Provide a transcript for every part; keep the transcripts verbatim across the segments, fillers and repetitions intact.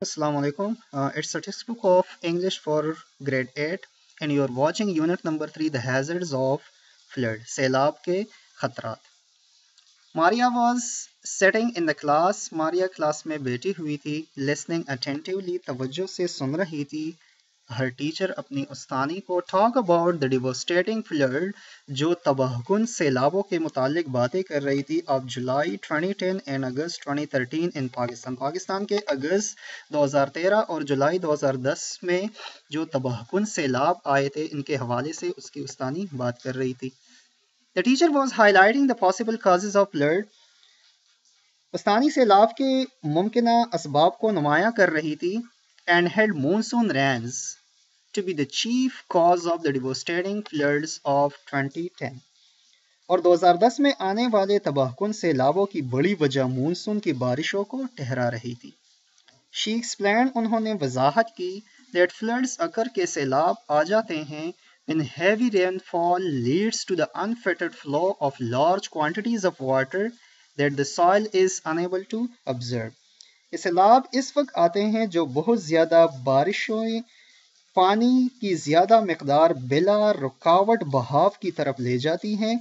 Assalamu alaikum. Uh, it's a textbook of English for grade eight, and you're watching unit number three, The Hazards of Flood. Sailab ke Khatrat. Maria was sitting in the class. Maria class में बैठी हुई थी, listening attentively, तवज्जो से सुन रही थी. Her teacher अपनी उस्तानी को talk about the devastating flood जो तबाहकुन सैलाबों के मुतालिक बातें कर रही थी of July twenty ten and August twenty thirteen in Pakistan. Pakistan के अगस्त दो हज़ार तेरह और जुलाई दो हज़ार दस में जो तबाहकुन सैलाब आए थे, इनके हवाले से उसकी उस्तानी बात कर रही थी. The teacher was highlighting the possible causes of flood. उस्तानी सैलाब के मुमकिना असबाब को नुमाया कर रही थी. And had monsoon rains to be the chief cause of the devastating floods of twenty ten. और दो हज़ार दस में आने वाले तबाहकुन सैलाबों की बड़ी वजह मानसून की बारिशों को ठहरा रही थी. She explained, उन्होंने वजाहत की, that floods अकर के सैलाब आ जाते हैं when heavy rainfall leads to the unfettered flow of large quantities of water that the soil is unable to absorb. ये सैलाब इस वक्त आते हैं जो बहुत ज़्यादा बारिशों पानी की ज़्यादा मकदार बिला रुकावट बहाव की तरफ ले जाती हैं.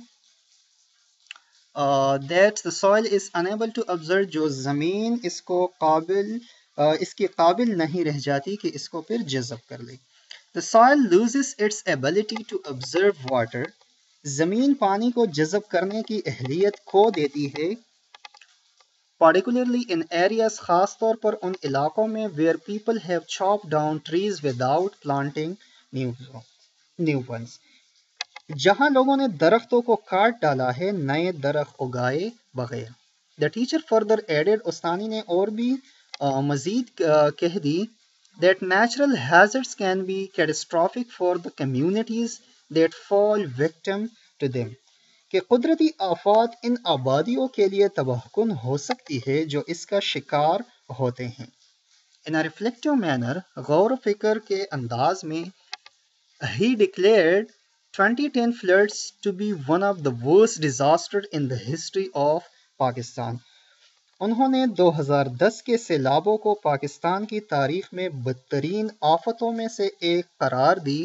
uh, that the soil is unable to absorb, जो ज़मीन इसको काबिल uh, इसके काबिल नहीं रह जाती कि इसको फिर जज़ब कर ले. The soil loses its ability to absorb water. ज़मीन पानी को जज़ब करने की अहलियत खो देती है. Particularly in areas, खास तौर पर उन इलाकों में where people have chopped down trees without planting new, new ones. जहां लोगों ने दरख्तों को काट डाला है नए दरख्त उगाए बगैर. The teacher further added, उस्तानी ने और भी uh, मजीद uh, कह दी, that natural hazards can be catastrophic for the communities that fall victim to them. कि कुदरती आफात इन आबादियों के लिए तबाहकुन हो सकती है जो इसका शिकार होते हैं. In a reflective manner, गौर फिक्र के अंदाज में, he declared twenty ten floods to be one of the worst disasters in the history of Pakistan. उन्होंने दो हज़ार दस के सैलाबों को पाकिस्तान की तारीख में बदतरीन आफतों में से एक करार दी.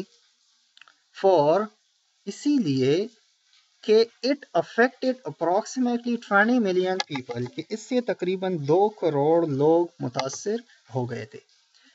For इसीलिए कि it affected approximately twenty million people, कि इससे तकरीबन दो करोड़ लोग मुतासर हो गए थे.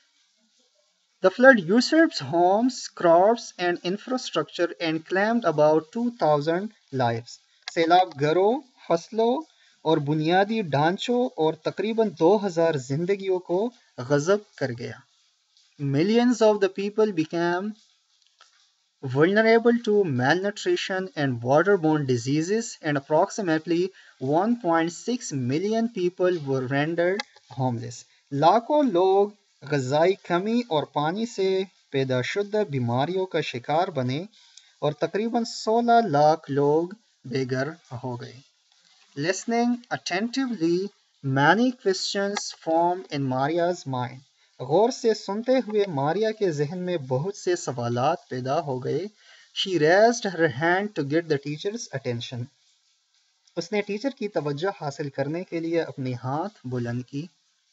The flood usurped homes, crops and infrastructure and claimed about two thousand lives. सैलाब घरों, फसलों और बुनियादी ढांचों और तकरीबन दो हज़ार जिंदगियों को गजब कर गया. Millions of the people became vulnerable to malnutrition and waterborne diseases, and approximately one point six million people were rendered homeless. लाखों लोग ग़ज़ाई कमी और पानी से पैदाशुदा बीमारियों का शिकार बने और तकरीबन सोलह लाख लोग बेघर हो गए. Listening attentively, many questions formed in Maria's mind. गौर से सुनते हुए मारिया के जहन में बहुत से सवालात पैदा हो गए. She raised her hand to get the teacher's attention. उसने टीचर की तवज्जो हासिल करने के लिए अपनी हाथ बुलंद की.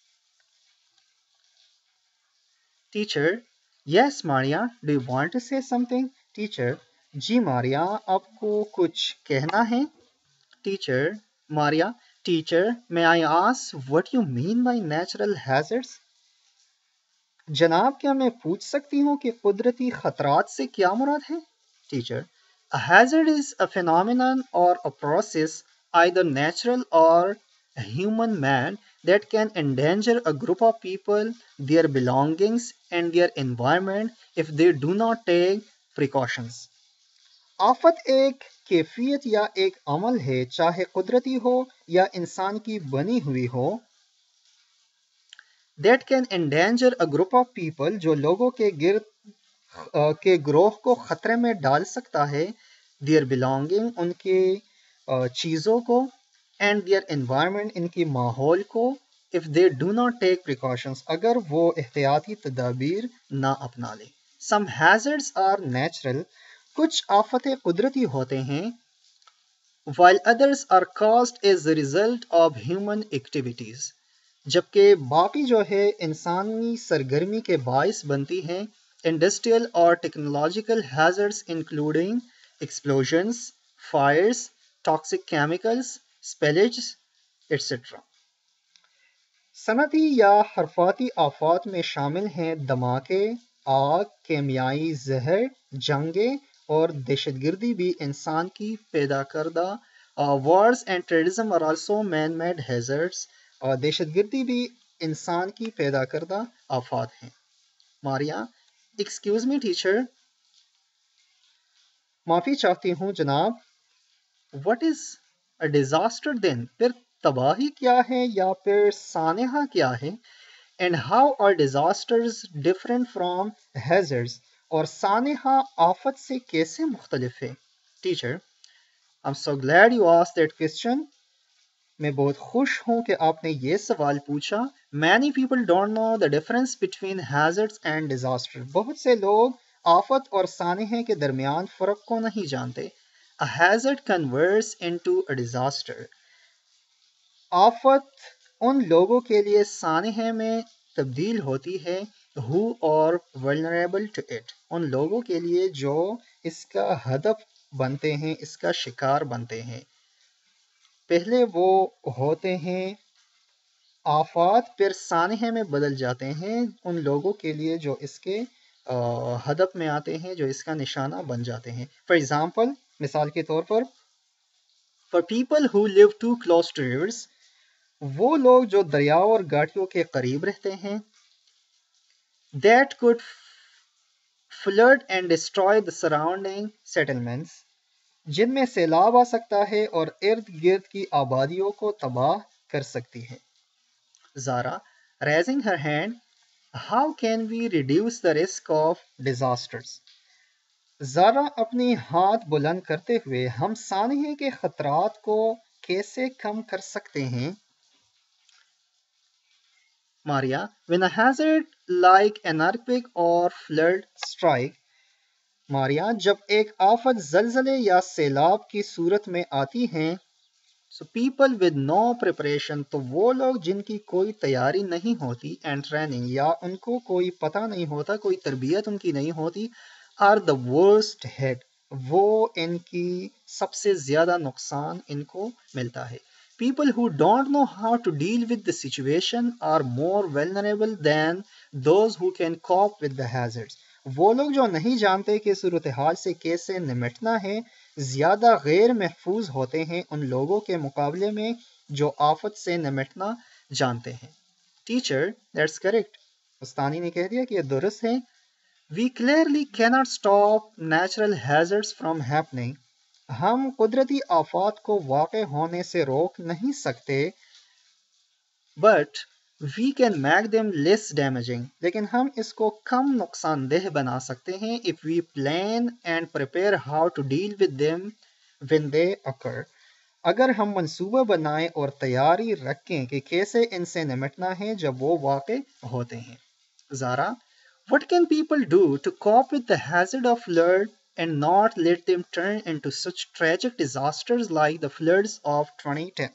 Teacher, yes Maria, do you want to say something? Teacher, जी मारिया, आपको कुछ कहना है? Teacher, Maria, teacher, may I ask what you mean by natural hazards? जनाब, क्या मैं पूछ सकती हूँ कि कुदरती खतरात से क्या मुराद है? Teacher, a hazard is a phenomenon or a process, either natural or human made, that can endanger a group of people, their belongings and their environment if they do not take precautions. आफत एक कैफियत या एक अमल है, चाहे कुदरती हो या इंसान की बनी हुई हो, that can endanger a group of people, जो लोगों के गिर्द के ग्रोह को खतरे में डाल सकता है, their belonging, उनके चीज़ों को, and their environment, इनकी माहौल को, if they do not take precautions, अगर वो एहतियाती तदाबीर ना अपना ले. Some hazards are natural, कुछ आफतें कुदरती होते हैं, while others are caused as a result of human activities, जबकि बाकी जो है इंसानी सरगर्मी के बायस बनती हैं। इंडस्ट्रियल और technological hazards including explosions, fires, toxic chemicals, spillage etcetera. सनती या हरफाती आफात में शामिल हैं धमाके, आग, केमियाई जहर, जंगें और दहशतगर्दी भी इंसान की पैदा करदा। Wars and terrorism are also man made hazards. और दहशतगर्दी भी इंसान की पैदा करदा आफात हैं। मारिया, एक्सक्यूज मी टीचर, माफ़ी चाहती हूँ जनाब। What is a disaster then? फिर तबाही क्या है या फिर सानेहा क्या है? And how are disasters different from hazards? और सानेहा आफत से कैसे मुख्तलिफ है? Teacher, I am so glad you asked that question. मैं बहुत खुश हूँ कि आपने ये सवाल पूछा। Many people don't know the difference between hazards and disaster. बहुत से लोग आफत और सानेहे के दरमियान फ़र्क को नहीं जानते। A hazard converts into a disaster. आफत उन लोगों के लिए सानेहे में तब्दील होती है who are vulnerable to it. उन लोगों के लिए जो इसका हदफ बनते हैं, इसका शिकार बनते हैं। पहले वो होते हैं आफात, फिर सानेहे में बदल जाते हैं उन लोगों के लिए जो इसके हदफ में आते हैं, जो इसका निशाना बन जाते हैं। फॉर एग्जाम्पल, मिसाल के तौर पर, for people who live too close to rivers, वो लोग जो दरियाओं और घाटियों के करीब रहते हैं, that could flood and destroy the surrounding settlements, जिनमें सैलाब आ सकता है और इर्द गिर्द की आबादियों को तबाह कर सकती है। Zara, raising her hand, how can we reduce the risk of disasters? Zara अपनी हाथ बुलंद करते हुए, हम सानहे के खतरात को कैसे कम कर सकते हैं? Maria, when a hazard like an earthquake or flood strike, Maria, जब एक आफत जलजले या सैलाब की सूरत में आती है, so people with no preparation, तो वो लोग जिनकी कोई तैयारी नहीं होती एंड ट्रेनिंग, या उनको कोई पता नहीं होता, कोई तरबियत उनकी नहीं होती, आर द वर्स्ट हेड, वो इनकी सबसे ज्यादा नुकसान इनको मिलता है। People who don't know how to deal with the situation are more vulnerable than those who can cope with the hazards. वो लोग जो नहीं जानते कि सूरत हाल से कैसे निमटना है, ज्यादा गैर महफूज होते हैं उन लोगों के मुकाबले में जो आफत से निमटना जानते हैं। Teacher, that's correct. उस्तानी ने कह दिया कि यह दुरुस्त है। We clearly cannot stop natural hazards from happening. हम कुदरती आफात को वाक़े होने से रोक नहीं सकते, but we can make them less damaging. लेकिन हम इसको कम नुकसानदेह बना सकते हैं if we plan and prepare how to deal with them when they occur. अगर हम मंसूबा बनाएं और तैयारी रखें कि कैसे इनसे निमटना है जब वो वाक़े होते हैं। Zaara, what can people do to cope with the hazard of flood and not let them turn into such tragic disasters like the floods of twenty ten?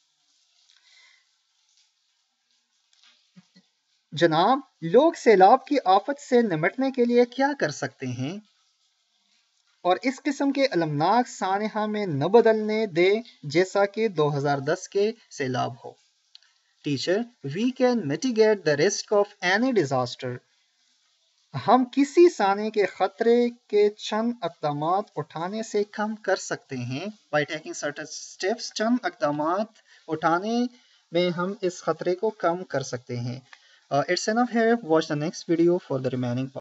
जनाब, लोग सैलाब की आफत से निमटने के लिए क्या कर सकते हैं और इस किस्म के अलमनाक सानहा में न बदलने दे जैसा कि दो हज़ार दस के सैलाब हो? Teacher, we can mitigate the risk of any disaster. हम किसी साने के खतरे के चंद अक़दामात उठाने से कम कर सकते हैं। बाई टेकिंग सर्टेन स्टेप्स, चंद अक़दामात उठाने में हम इस खतरे को कम कर सकते हैं। It's enough here, watch the next video for the remaining